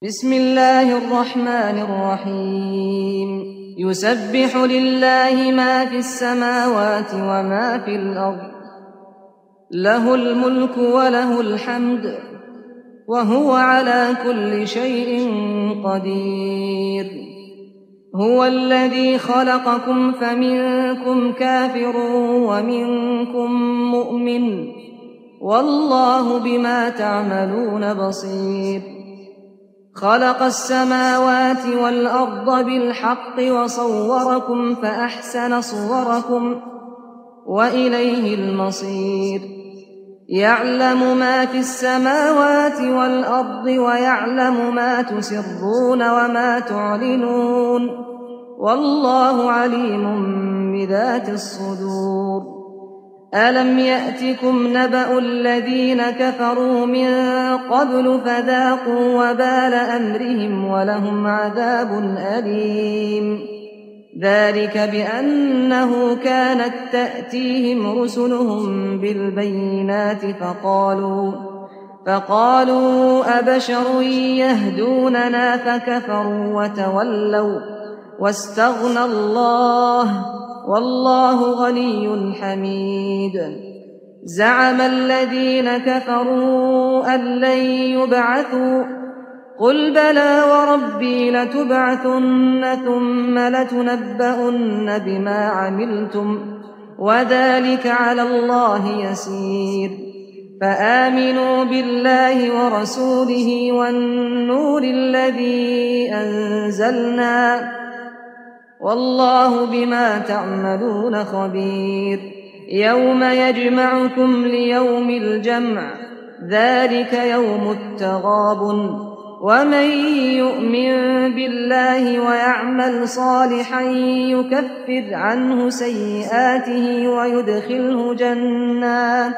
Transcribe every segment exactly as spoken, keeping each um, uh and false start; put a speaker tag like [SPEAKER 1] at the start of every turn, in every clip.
[SPEAKER 1] بسم الله الرحمن الرحيم يسبح لله ما في السماوات وما في الأرض له الملك وله الحمد وهو على كل شيء قدير هو الذي خلقكم فمنكم كافر ومنكم مؤمن والله بما تعملون بصير خلق السماوات والأرض بالحق وصوركم فأحسن صوركم وإليه المصير يعلم ما في السماوات والأرض ويعلم ما تسرون وما تعلنون والله عليم بذات الصدور ألم يأتكم نبأ الذين كفروا من قبل فذاقوا وبال أمرهم ولهم عذاب أليم ذلك بأنه كانت تأتيهم رسلهم بالبينات فقالوا فقالوا أبشر يهدوننا فكفروا وتولوا واستغنى الله والله غني حميد زعم الذين كفروا أن لن يبعثوا قل بلى وربي لتبعثن ثم لتنبؤن بما عملتم وذلك على الله يسير فآمنوا بالله ورسوله والنور الذي أنزلنا والله بما تعملون خبير يوم يجمعكم ليوم الجمع ذلك يوم التغابن ومن يؤمن بالله ويعمل صالحا يكفر عنه سيئاته ويدخله جنات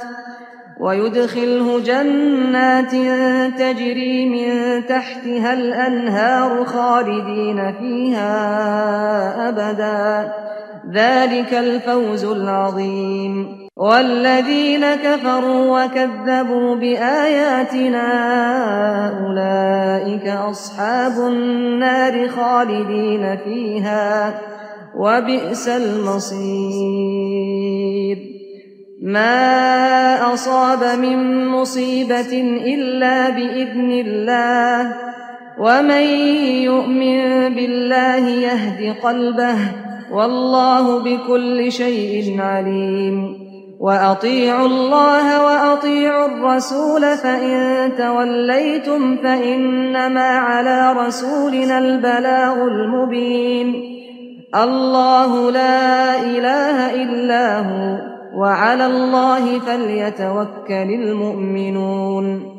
[SPEAKER 1] ويدخله جنات تجري من تحتها الأنهار خالدين فيها أبدا ذلك الفوز العظيم والذين كفروا وكذبوا بآياتنا أولئك أصحاب النار خالدين فيها وبئس المصير ما أصاب من مصيبة إلا بإذن الله ومن يؤمن بالله يهد قلبه والله بكل شيء عليم وأطيعوا الله وأطيعوا الرسول فإن توليتم فإنما على رسولنا البلاغ المبين الله لا إله إلا هو وعلى الله فليتوكل المؤمنون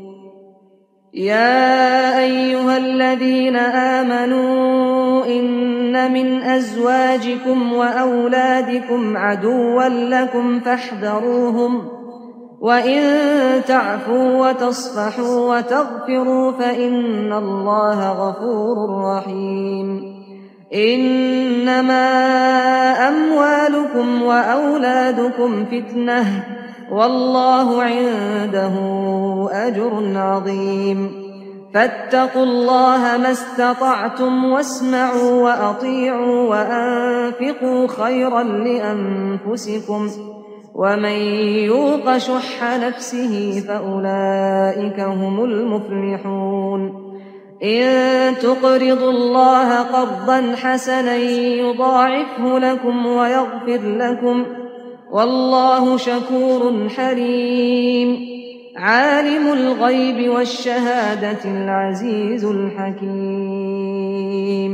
[SPEAKER 1] يا أيها الذين آمنوا إن من أزواجكم وأولادكم عدوا لكم فاحذروهم وإن تعفوا وتصفحوا وتغفروا فإن الله غفور رحيم إنما أموالكم وأولادكم فتنة والله عنده أجر عظيم فاتقوا الله ما استطعتم واسمعوا وأطيعوا وأنفقوا خيرا لأنفسكم ومن يوق شح نفسه فأولئك هم المفلحون إن تقرضوا الله قرضا حسنا يضاعفه لكم ويغفر لكم والله شكور حليم عالم الغيب والشهادة العزيز الحكيم